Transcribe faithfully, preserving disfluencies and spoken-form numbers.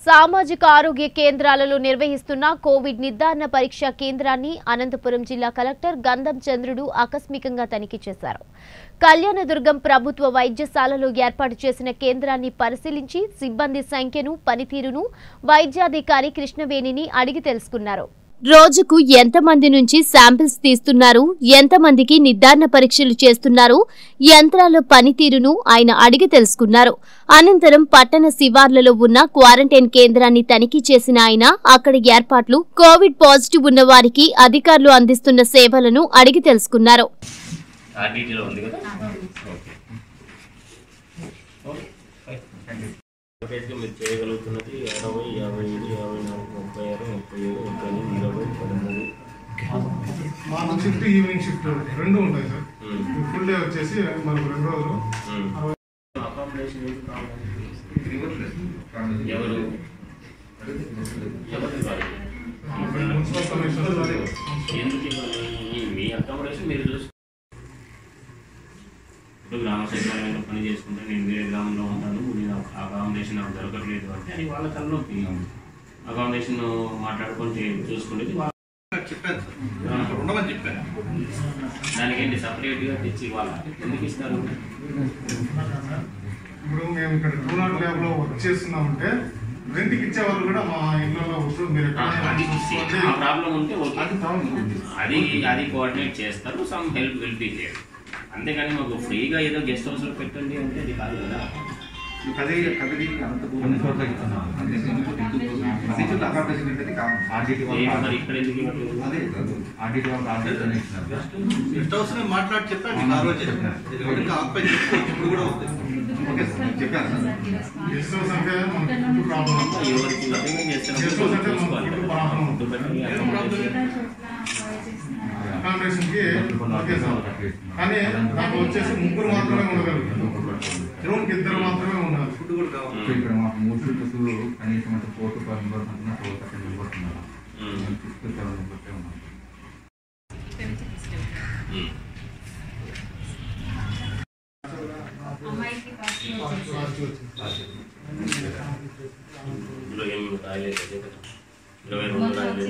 సామాజిక ఆరోగ్య కేంద్రాలలో నిర్వహిస్తున్న కోవిడ్ నిర్ధారణ పరీక్ష కేంద్రాన్ని అనంతపురం జిల్లా కలెక్టర్ గంధం చంద్రుడు ఆకస్మికంగా తనిఖీ చేశారు. కళ్యాణదుర్గం ప్రభుత్వ వైద్యశాలలో ఏర్పాటు చేసిన కేంద్రాన్ని పరిశీలించి సిబ్బంది సంఖ్యను, పనితీరును వైద్యాధికారి కృష్ణవేణిని అడిగి తెలుసుకున్నారు. రోజుకు ఎంతమంది నుంచి శాంపిల్స్ తీస్తున్నారు, ఎంతమందికి నిర్ధారణ పరీక్షలు చేస్తున్నారు, యంత్రాల పనితీరును ఆయన అడిగి తెలుసుకున్నారు. అనంతరం పట్టణ శివార్లలో ఉన్న క్వారంటైన్ కేంద్రాన్ని తనిఖీ చేసిన ఆయన అక్కడ ఏర్పాట్లు, కోవిడ్ పాజిటివ్ ఉన్న వారికి అధికారులు అందిస్తున్న సేవలను అడిగి తెలుసుకున్నారు. మీరు చేయగలుగుతున్నది అరవై యాభై ఐదు యాభై నాలుగు ముప్పై ఆరు ముప్పై ఏడు ముప్పై ఎనిమిది ఇరవై పదమూడు మార్నింగ్ షిఫ్ట్ ఈవినింగ్ షిఫ్ట్ రెండు ఉంటాయి సార్. ఫుల్ డే వచ్చేసి మనకు రెండు రోజులు అకామిడేషన్ ఎవరు మున్సిపల్ కమిషనర్ ఎందుకు మీ అకామిడేషన్ మీరు చూసి ఇప్పుడు గ్రామ సచివాలయంలో పని చేసుకుంటే నేను వేరే గ్రామంలో ఉంటాను, నేను అకామిడేషన్ నాకు దొరకట్లేదు అంటే అది వాళ్ళ తలనొప్పి. అకామిడేషన్ మాట్లాడుకుంటే చూసుకునేది చెప్పాను సార్, ఉండమని చెప్పాను. దానికేంటి సపరేట్గా తెచ్చి వాళ్ళ ఎందుకు ఇస్తారు? ఇప్పుడు మేము ఇక్కడ టూ నాట్ ల్యాబ్ లో వర్క్ చేస్తున్నామంటే రెంట్కి ఇచ్చే వాళ్ళు కూడా మా ఇళ్ళలో మీరు ప్రాబ్లం ఉంటే అది అది కోఆర్డినేట్ చేస్తారు, some help will be there. అంతేగాని మాకు ఫ్రీగా ఏదో గెస్ట్ హౌస్ లో పెట్టండి అంటే అది కాదు కదా. మాట్లాడి చెప్పండి ఆ రోజు ఇప్పుడు కూడా చెప్పాను. గెస్ట్ హౌస్ అంటే మనకు ప్రాబ్లం అకామిడేషన్ కి కానీ నాకు వచ్చేసి ముగ్గురు మాత్రమే ఉండగలుగుతారు, రూమ్కి ఇద్దరు మాత్రమే ఉండాలి. ఫుడ్ కూడా కావాలి. ఇక్కడ మాకు మూడు షిఫ్ట్స్ కనీసం అంటే ఫోర్ టు ఫైవ్ మెంబర్స్ అంటున్నా ఫోర్ థర్టీ మెంబర్స్ ఉన్నారు. సిక్స్ టు సెవెన్ మెంబర్సే ఉన్నారు. ఇందులో ఏమి రాయలేదు, ఇరవై రెండు రాయలేదు.